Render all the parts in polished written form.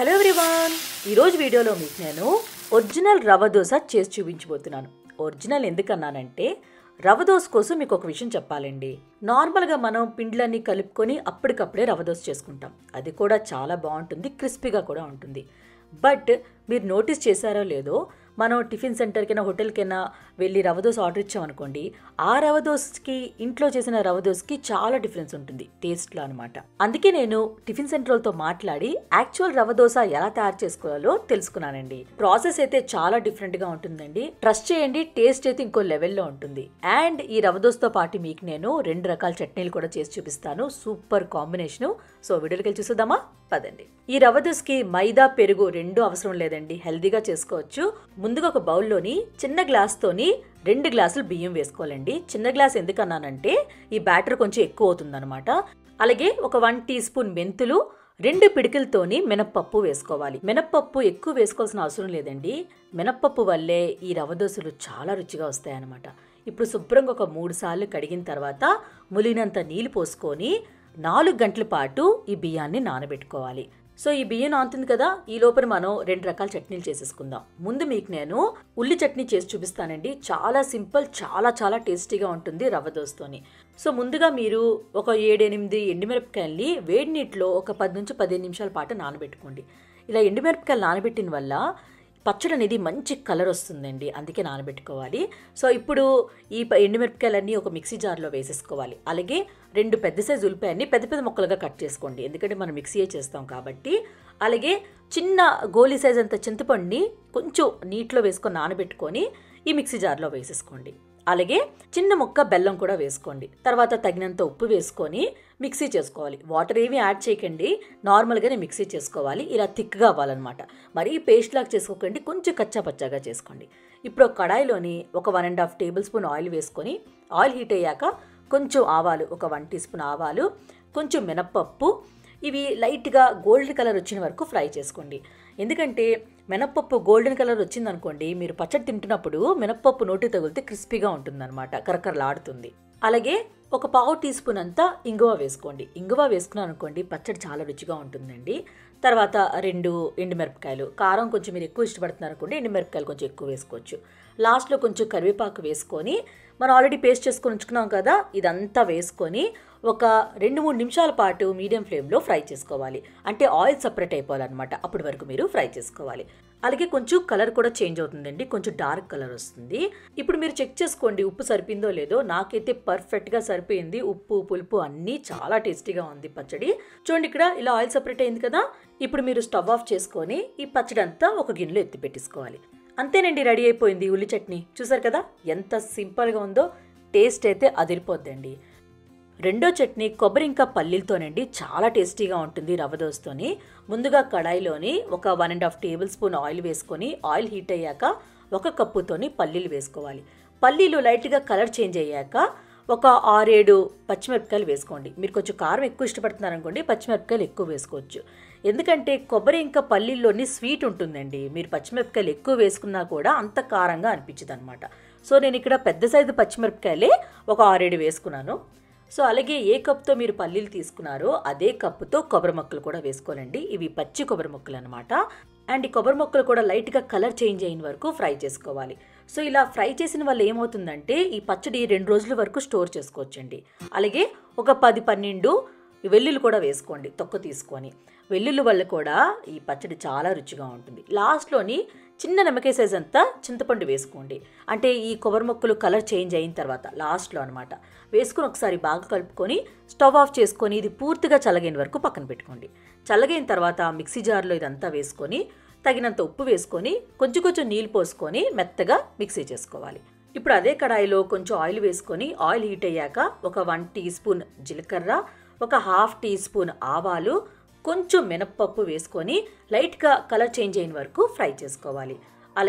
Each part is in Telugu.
హలో ఎవ్రీవన్, ఈరోజు వీడియోలో మీకు నేను ఒరిజినల్ రవ్వ దోశ చేసి చూపించబోతున్నాను. ఒరిజినల్ ఎందుకన్నానంటే రవ్వ దోశ కోసం మీకు ఒక విషయం చెప్పాలండి. నార్మల్గా మనం పిండ్లన్నీ కలుపుకొని అప్పటికప్పుడే రవ్వ దోశ చేసుకుంటాం. అది కూడా చాలా బాగుంటుంది, క్రిస్పీగా కూడా ఉంటుంది. బట్ మీరు నోటీస్ చేశారో లేదో, మనం టిఫిన్ సెంటర్కైనా హోటల్కైనా వెళ్ళి రవ్వ దోశ ఆర్డర్ ఇచ్చామనుకోండి, ఆ రవ్వ దోశకి ఇంట్లో చేసిన రవ్వ దోశకి చాలా డిఫరెన్స్ ఉంటుంది టేస్ట్లో అనమాట. అందుకే నేను టిఫిన్ సెంటర్లతో మాట్లాడి యాక్చువల్ రవ్వ దోశ ఎలా తయారు చేసుకోవాలో తెలుసుకున్నానండి. ప్రాసెస్ అయితే చాలా డిఫరెంట్గా ఉంటుందండి. ట్రస్ట్ చేయండి, టేస్ట్ అయితే ఇంకో లెవెల్లో ఉంటుంది. అండ్ ఈ రవ్వ దోశతో పాటు మీకు నేను 2 రకాల చట్నీలు కూడా చేసి చూపిస్తాను. Super combination. సో వీడియోకి వెళ్ళి చూసేద్దామా? పదండి. ఈ రవ్వ దోశకి మైదా, పెరుగు 2 అవసరం లేదండి, హెల్దీగా చేసుకోవచ్చు. ముందుగా ఒక బౌల్లోని చిన్న గ్లాస్తోని 2 గ్లాసులు బియ్యం వేసుకోవాలండి. చిన్న గ్లాస్ ఎందుకన్నానంటే ఈ బ్యాటర్ కొంచెం ఎక్కువ అవుతుందన్నమాట. అలాగే ఒక 1 టీ స్పూన్ మెంతులు, 2 పిడికిలతోని మినప్పప్పు వేసుకోవాలి. మినప్పప్పు ఎక్కువ వేసుకోవాల్సిన అవసరం లేదండి. మినప్పప్పు వల్లే ఈ రవ్వ దోశలు చాలా రుచిగా వస్తాయన్నమాట. ఇప్పుడు శుభ్రంగా ఒక 3 సార్లు కడిగిన తర్వాత ములిగినంత నీళ్ళు పోసుకొని 4 గంటల పాటు ఈ బియ్యాన్ని నానబెట్టుకోవాలి. సో ఈ బియ్యం నానుతుంది కదా, ఈ లోపల మనం 2 రకాల చట్నీలు చేసేసుకుందాం. ముందు మీకు నేను ఉల్లి చట్నీ చేసి చూపిస్తానండి. చాలా సింపుల్, చాలా చాలా టేస్టీగా ఉంటుంది రవ్వ దోశతోని. సో ముందుగా మీరు ఒక 7-8 ఎండుమిరపకాయల్ని వేడి నీటిలో ఒక 10 నుంచి 15 నిమిషాల పాటు నానబెట్టుకోండి. ఇలా ఎండుమిరపకాయలు నానబెట్టిన వల్ల పచ్చడి అనేది మంచి కలర్ వస్తుందండి, అందుకే నానబెట్టుకోవాలి. సో ఇప్పుడు ఈ ఎండుమిరపకాయలన్నీ ఒక మిక్సీ జార్లో వేసేసుకోవాలి. అలాగే 2 పెద్ద సైజు ఉల్లిపాయన్ని పెద్ద పెద్ద ముక్కలుగా కట్ చేసుకోండి, ఎందుకంటే మనం మిక్సీయే చేస్తాం కాబట్టి. అలాగే చిన్న గోలీ సైజ్ అంత చింతపండుని కొంచెం నీటిలో వేసుకొని నానబెట్టుకొని ఈ మిక్సీ జార్లో వేసేసుకోండి. అలాగే చిన్న ముక్క బెల్లం కూడా వేసుకోండి. తర్వాత తగినంత ఉప్పు వేసుకొని మిక్సీ చేసుకోవాలి. వాటర్ ఏమీ యాడ్ చేయకండి, నార్మల్గానే మిక్సీ చేసుకోవాలి. ఇలా థిక్గా అవ్వాలన్నమాట. మరీ పేస్ట్ లాగా చేసుకోకండి, కొంచెం కచ్చా పచ్చాగా చేసుకోండి. ఇప్పుడు ఒక కడాయిలోని ఒక 1.5 టేబుల్ స్పూన్ ఆయిల్ వేసుకొని, ఆయిల్ హీట్ అయ్యాక కొంచెం ఆవాలు, ఒక 1 టీ స్పూన్ ఆవాలు, కొంచెం మినప్పప్పు, ఇవి లైట్గా గోల్డెన్ కలర్ వచ్చిన వరకు ఫ్రై చేసుకోండి. ఎందుకంటే మినప్పప్పు గోల్డెన్ కలర్ వచ్చిందనుకోండి, మీరు పచ్చడి తింటున్నప్పుడు మినప్పప్పు నోటి తగిలితే క్రిస్పీగా ఉంటుందన్నమాట, కరకరలాడుతుంది. అలాగే ఒక 1/2 టీ స్పూన్ అంతా ఇంగువ వేసుకోండి. ఇంగువ వేసుకున్నాను అనుకోండి, పచ్చడి చాలా రుచిగా ఉంటుందండి. తర్వాత 2 ఎండుమిరపకాయలు, కారం కొంచెం మీరు ఎక్కువ ఇష్టపడుతున్నారు అనుకోండి, ఎండుమిరపకాయలు కొంచెం ఎక్కువ వేసుకోవచ్చు. లాస్ట్లో కొంచెం కరివేపాకు వేసుకొని, మనం ఆల్రెడీ పేస్ట్ చేసుకొని ఉంచుకున్నాం కదా, ఇదంతా వేసుకొని ఒక 2-3 నిమిషాల పాటు మీడియం ఫ్లేమ్లో ఫ్రై చేసుకోవాలి. అంటే ఆయిల్ సపరేట్ అయిపోవాలన్నమాట, అప్పటి వరకు మీరు ఫ్రై చేసుకోవాలి. అలాగే కొంచెం కలర్ కూడా చేంజ్ అవుతుందండి, కొంచెం డార్క్ కలర్ వస్తుంది. ఇప్పుడు మీరు చెక్ చేసుకోండి ఉప్పు సరిపోయిందో లేదో. నాకైతే పర్ఫెక్ట్గా సరిపోయింది. ఉప్పు, పులుపు అన్నీ చాలా టేస్టీగా ఉంది పచ్చడి. చూడండి, ఇక్కడ ఇలా ఆయిల్ సపరేట్ అయింది కదా. ఇప్పుడు మీరు స్టవ్ ఆఫ్ చేసుకొని ఈ పచ్చడి అంతా ఒక గిన్నెలో ఎత్తి పెట్టేసుకోవాలి. అంతేనండి, రెడీ అయిపోయింది ఉల్లి చట్నీ. చూసారు కదా ఎంత సింపుల్గా ఉందో. టేస్ట్ అయితే అదిరిపోద్దండి. రెండో చట్నీ కొబ్బరి ఇంకా పల్లీలతోనండి, చాలా టేస్టీగా ఉంటుంది రవ్వ దోశతోని. ముందుగా కడాయిలోని ఒక 1.5 టేబుల్ స్పూన్ ఆయిల్ వేసుకొని, ఆయిల్ హీట్ అయ్యాక 1 కప్పుతోని పల్లీలు వేసుకోవాలి. పల్లీలు లైట్గా కలర్ చేంజ్ అయ్యాక ఒక 6-7 పచ్చిమిరపకాయలు వేసుకోండి. మీరు కొంచెం కారం ఎక్కువ ఇష్టపడుతున్నారనుకోండి, పచ్చిమిరపకాయలు ఎక్కువ వేసుకోవచ్చు. ఎందుకంటే కొబ్బరి ఇంకా పల్లీల్లోని స్వీట్ ఉంటుందండి. మీరు పచ్చిమిరపకాయలు ఎక్కువ వేసుకున్నా కూడా అంత కారంగా అనిపించదు అనమాట. సో నేను ఇక్కడ పెద్ద సైజు పచ్చిమిరపకాయలే ఒక 6-7 వేసుకున్నాను. సో అలాగే ఏ కప్తో మీరు పల్లీలు తీసుకున్నారో అదే కప్పుతో కొబ్బరి ముక్కలు కూడా వేసుకోనండి. ఇవి పచ్చి కొబ్బరి ముక్కలు అనమాట. అండ్ ఈ కొబ్బరి ముక్కలు కూడా లైట్గా కలర్ చేంజ్ అయిన వరకు ఫ్రై చేసుకోవాలి. సో ఇలా ఫ్రై చేసిన వల్ల ఏమవుతుందంటే ఈ పచ్చడి 2 రోజుల వరకు స్టోర్ చేసుకోవచ్చండి. అలాగే ఒక 10-12 వెల్లుల్లి కూడా వేసుకోండి, తొక్క తీసుకొని. వెల్లుల్లి వల్ల కూడా ఈ పచ్చడి చాలా రుచిగా ఉంటుంది. లాస్ట్లోని చిన్న నిమ్మకాయ సైజ్ అంతా చింతపండు వేసుకోండి. అంటే ఈ కొబ్బరి ముక్కలు కలర్ చేంజ్ అయిన తర్వాత లాస్ట్లో అనమాట వేసుకొని ఒకసారి బాగా కలుపుకొని స్టవ్ ఆఫ్ చేసుకొని ఇది పూర్తిగా చల్లగైన వరకు పక్కన పెట్టుకోండి. చల్లగైన తర్వాత మిక్సీ జార్లో ఇదంతా వేసుకొని తగినంత ఉప్పు వేసుకొని కొంచెం నీళ్ళు పోసుకొని మెత్తగా మిక్సీ చేసుకోవాలి. ఇప్పుడు అదే కడాయిలో కొంచెం ఆయిల్ వేసుకొని, ఆయిల్ హీట్ అయ్యాక ఒక 1 టీ స్పూన్ జీలకర్ర, ఒక 1/2 టీ స్పూన్ ఆవాలు, కొంచెం మినప్పప్పు వేసుకొని లైట్గా కలర్ చేంజ్ అయిన వరకు ఫ్రై చేసుకోవాలి. అలాగే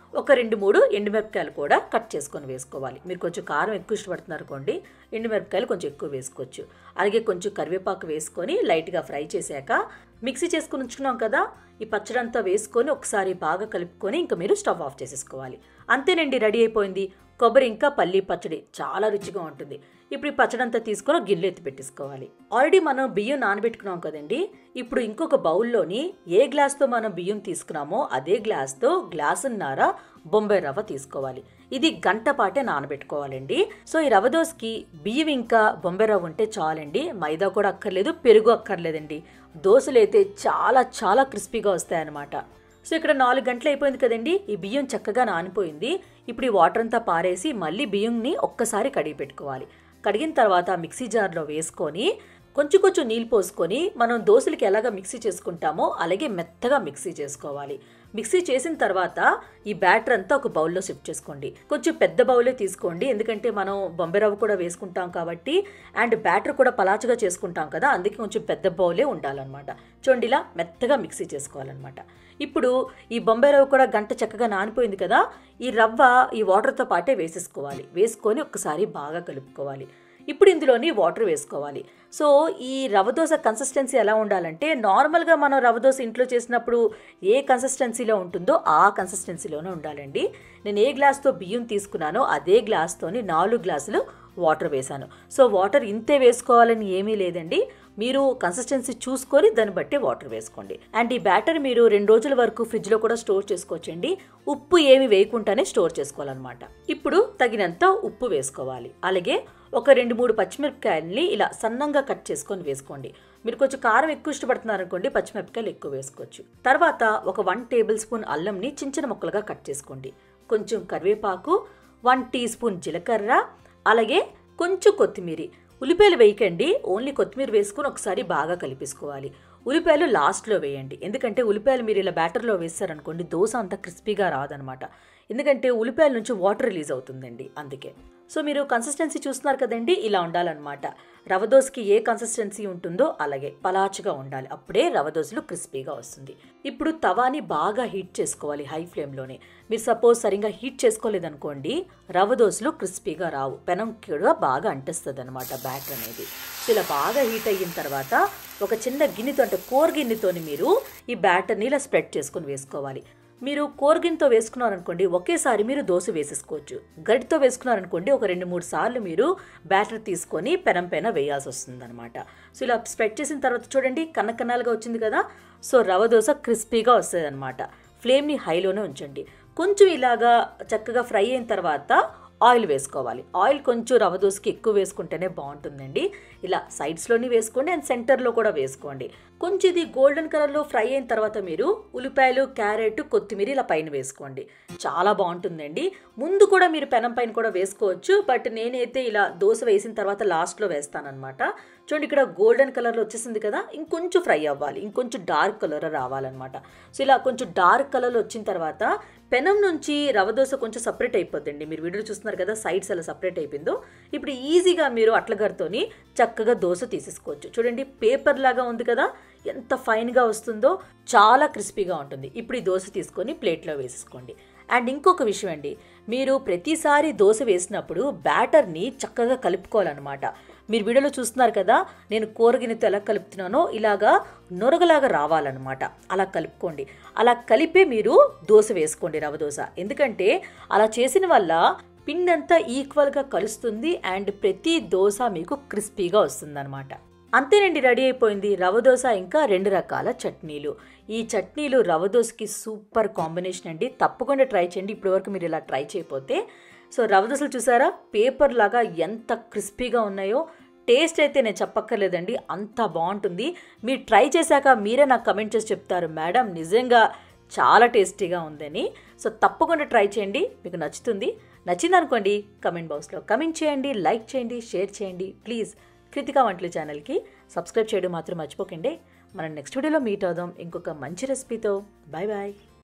ఒక 2-3 ఎండుమిరపకాయలు కూడా కట్ చేసుకొని వేసుకోవాలి. మీరు కొంచెం కారం ఎక్కువ ఇష్టపడుతున్నారు అనుకోండి, ఎండుమిరపకాయలు కొంచెం ఎక్కువ వేసుకోవచ్చు. అలాగే కొంచెం కరివేపాకు వేసుకొని లైట్గా ఫ్రై చేశాక మిక్సీ చేసుకుని ఉంచుకున్నాం కదా, ఈ పచ్చడి అంతా వేసుకొని ఒకసారి బాగా కలుపుకొని ఇంకా మీరు స్టవ్ ఆఫ్ చేసేసుకోవాలి. అంతేనండి, రెడీ అయిపోయింది కొబ్బరి ఇంకా పల్లి పచ్చడి. చాలా రుచిగా ఉంటుంది. ఇప్పుడు ఈ పచ్చడి అంతా తీసుకొని గిన్నెలో ఎత్తి పెట్టేసుకోవాలి. ఆల్రెడీ మనం బియ్యం నానబెట్టుకున్నాం కదండి. ఇప్పుడు ఇంకొక బౌల్లోని ఏ గ్లాస్తో మనం బియ్యం తీసుకున్నామో అదే గ్లాస్తో గ్లాసున్నర బొంబాయి రవ్వ తీసుకోవాలి. ఇది గంట పాటే నానబెట్టుకోవాలండి. సో ఈ రవ్వ దోసకి బియ్యం ఇంకా బొంబాయి రవ్వ ఉంటే చాలండి. మైదా కూడా అక్కర్లేదు, పెరుగు అక్కర్లేదండి. దోశలు అయితే చాలా చాలా క్రిస్పీగా వస్తాయన్నమాట. సో ఇక్కడ 4 గంటలు అయిపోయింది కదండి. ఈ బియ్యం చక్కగా నానిపోయింది. ఇప్పుడు ఈ వాటర్ అంతా పారేసి మళ్ళీ బియ్యంని ఒక్కసారి కడిగి పెట్టుకోవాలి. కడిగిన తర్వాత మిక్సీ జార్లో వేసుకొని కొంచెం నీళ్ళు పోసుకొని మనం దోశలకి ఎలాగ మిక్సీ చేసుకుంటామో అలాగే మెత్తగా మిక్సీ చేసుకోవాలి. మిక్సీ చేసిన తర్వాత ఈ బ్యాటర్ అంతా ఒక బౌల్లో షిఫ్ట్ చేసుకోండి. కొంచెం పెద్ద బౌలే తీసుకోండి, ఎందుకంటే మనం బొంబాయి రవ్వ కూడా వేసుకుంటాం కాబట్టి అండ్ బ్యాటర్ కూడా పలాచగా చేసుకుంటాం కదా, అందుకే కొంచెం పెద్ద బౌలే ఉండాలన్నమాట. చూడండి, ఇలా మెత్తగా మిక్సీ చేసుకోవాలన్నమాట. ఇప్పుడు ఈ బొంబాయి రవ్వ కూడా గంట చక్కగా నానిపోయింది కదా, ఈ రవ్వ ఈ వాటర్తో పాటే వేసేసుకోవాలి. వేసుకొని ఒక్కసారి బాగా కలుపుకోవాలి. ఇప్పుడు ఇందులోని వాటర్ వేసుకోవాలి. సో ఈ రవ్వ దోశ కన్సిస్టెన్సీ ఎలా ఉండాలంటే, నార్మల్గా మనం రవ్వ దోశ ఇంట్లో చేసినప్పుడు ఏ కన్సిస్టెన్సీలో ఉంటుందో ఆ కన్సిస్టెన్సీలోనే ఉండాలండి. నేను ఏ గ్లాస్తో బియ్యం తీసుకున్నానో అదే గ్లాస్తోని 4 గ్లాసులు వాటర్ వేశాను. సో వాటర్ ఇంతే వేసుకోవాలని ఏమీ లేదండి. మీరు కన్సిస్టెన్సీ చూసుకొని దాన్ని బట్టి వాటర్ వేసుకోండి. అండ్ ఈ బ్యాటర్ మీరు 2 రోజుల వరకు ఫ్రిడ్జ్లో కూడా స్టోర్ చేసుకోవచ్చండి. ఉప్పు ఏమి వేయకుండానే స్టోర్ చేసుకోవాలన్నమాట. ఇప్పుడు తగినంత ఉప్పు వేసుకోవాలి. అలాగే ఒక 2-3 పచ్చిమిరపకాయలని ఇలా సన్నంగా కట్ చేసుకొని వేసుకోండి. మీరు కొంచెం కారం ఎక్కువ ఇష్టపడుతున్నారు అనుకోండి, పచ్చిమిరపకాయలు ఎక్కువ వేసుకోవచ్చు. తర్వాత ఒక 1 టేబుల్ స్పూన్ అల్లంని చిన్న ముక్కలుగా కట్ చేసుకోండి. కొంచెం కరివేపాకు, 1 టీ స్పూన్ జీలకర్ర, అలాగే కొంచెం కొత్తిమీర. ఉల్లిపాయలు వేయకండి, ఓన్లీ కొత్తిమీర వేసుకుని ఒకసారి బాగా కలిపేసుకోవాలి. ఉల్లిపాయలు లాస్ట్లో వేయండి, ఎందుకంటే ఉల్లిపాయలు మీరు ఇలా బ్యాటర్లో వేస్తారనుకోండి దోశ అంత క్రిస్పీగా రాదనమాట. ఎందుకంటే ఉల్లిపాయల నుంచి వాటర్ రిలీజ్ అవుతుందండి, అందుకే. సో మీరు కన్సిస్టెన్సీ చూస్తున్నారు కదండి, ఇలా ఉండాలన్నమాట. రవ్వ దోశకి ఏ కన్సిస్టెన్సీ ఉంటుందో అలాగే పలాచగా ఉండాలి, అప్పుడే రవ్వ దోశలు క్రిస్పీగా వస్తుంది. ఇప్పుడు తవాని బాగా హీట్ చేసుకోవాలి హై ఫ్లేమ్లోనే. మీరు సపోజ్ సరిగ్గా హీట్ చేసుకోలేదనుకోండి రవ్వ దోశలు క్రిస్పీగా రావు, పెనం కూడా బాగా అంటేస్తుంది అనమాట బ్యాటర్ అనేది. సో ఇలా బాగా హీట్ అయిన తర్వాత ఒక చిన్న గిన్నెతో, అంటే కోర్ గిన్నెతోని మీరు ఈ బ్యాటర్ని ఇలా స్ప్రెడ్ చేసుకొని వేసుకోవాలి. మీరు కోర్గిన్తో వేసుకున్నారనుకోండి ఒకేసారి మీరు దోశ వేసేసుకోవచ్చు. గరిటతో వేసుకున్నారనుకోండి ఒక 2-3 సార్లు మీరు బ్యాటర్ తీసుకొని పెనం పైన వేయాల్సి వస్తుంది అనమాట. సో ఇలా స్ప్రెడ్ చేసిన తర్వాత చూడండి కన్నకన్నాలుగా వచ్చింది కదా. సో రవ్వ దోశ క్రిస్పీగా వస్తుంది అనమాట. ఫ్లేమ్ని హైలోనే ఉంచండి. కొంచెం ఇలాగా చక్కగా ఫ్రై అయిన తర్వాత ఆయిల్ వేసుకోవాలి. ఆయిల్ కొంచెం రవ్వ దోశకి ఎక్కువ వేసుకుంటేనే బాగుంటుందండి. ఇలా సైడ్స్లోని వేసుకోండి అండ్ సెంటర్లో కూడా వేసుకోండి. కొంచెం ఇది గోల్డెన్ కలర్లో ఫ్రై అయిన తర్వాత మీరు ఉల్లిపాయలు, క్యారెట్, కొత్తిమీర ఇలా పైన వేసుకోండి. చాలా బాగుంటుందండి. ముందు కూడా మీరు పెనం పైన కూడా వేసుకోవచ్చు, బట్ నేనైతే ఇలా దోశ వేసిన తర్వాత లాస్ట్లో వేస్తానన్నమాట. చూడండి ఇక్కడ గోల్డెన్ కలర్లో వచ్చేసింది కదా, ఇంకొంచెం ఫ్రై అవ్వాలి, ఇంకొంచెం డార్క్ కలర్ రావాలన్నమాట. సో ఇలా కొంచెం డార్క్ కలర్లో వచ్చిన తర్వాత పెనం నుంచి రవ్వ దోశ కొంచెం సపరేట్ అయిపోద్దండి. మీరు వీడియో చూస్తున్నారు కదా సైడ్స్ ఎలా సపరేట్ అయిపోయిందో. ఇప్పుడు ఈజీగా మీరు అట్లగరితోని చక్కగా దోశ తీసేసుకోవచ్చు. చూడండి పేపర్ లాగా ఉంది కదా, ఎంత ఫైన్గా వస్తుందో, చాలా క్రిస్పీగా ఉంటుంది. ఇప్పుడు ఈ దోశ తీసుకొని ప్లేట్లో వేసేసుకోండి. అండ్ ఇంకొక విషయం అండి, మీరు ప్రతిసారి దోశ వేసినప్పుడు బ్యాటర్ని చక్కగా కలుపుకోవాలన్నమాట. మీరు వీడియోలో చూస్తున్నారు కదా నేను కూరగిన్నెతో ఎలా కలుపుతున్నానో ఇలాగా నొరగలాగా రావాలన్నమాట. అలా కలుపుకోండి. అలా కలిపే మీరు దోశ వేసుకోండి రవ్వ దోశ. ఎందుకంటే అలా చేసిన వల్ల పిండి అంతా ఈక్వల్గా కలుస్తుంది అండ్ ప్రతి దోశ మీకు క్రిస్పీగా వస్తుందన్నమాట. అంతేనండి, రెడీ అయిపోయింది రవ్వ దోశ. ఇంకా 2 రకాల చట్నీలు. ఈ చట్నీలు రవ్వ దోశకి సూపర్ కాంబినేషన్ అండి. తప్పకుండా ట్రై చేయండి, ఇప్పటివరకు మీరు ఇలా ట్రై చేయకపోతే. సో రవ్వ దోశలు చూసారా పేపర్ లాగా ఎంత క్రిస్పీగా ఉన్నాయో. టేస్ట్ అయితే నేను చెప్పక్కర్లేదండి, అంత బాగుంటుంది. మీరు ట్రై చేశాక మీరే నాకు కమెంట్ చేసి చెప్తారు, మేడం నిజంగా చాలా టేస్టీగా ఉందని. సో తప్పకుండా ట్రై చేయండి, మీకు నచ్చుతుంది. నచ్చిందనుకోండి కమెంట్ బాక్స్లో కమెంట్ చేయండి, లైక్ చేయండి, షేర్ చేయండి. ప్లీజ్ కృతికా వంటలు ఛానల్కి సబ్స్క్రైబ్ చేయడం మాత్రం మర్చిపోకండి. మనం నెక్స్ట్ వీడియోలో మీట్ అవుదాం ఇంకొక మంచి రెసిపీతో. Bye bye.